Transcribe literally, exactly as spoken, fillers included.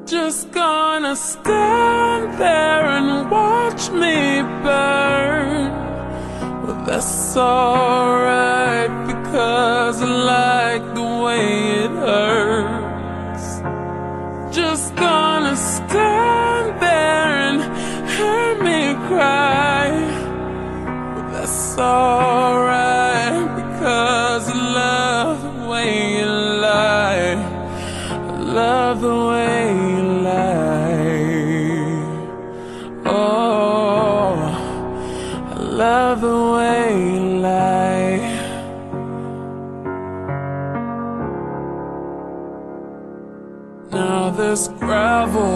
Just gonna stand there and watch me burn. Well, that's alright, because I like the way it hurts. Just gonna stand there and hear me cry. Well, that's alright, because I love the way you lie. I love the way you lie. Oh, I love the way you lie. Now there's gravel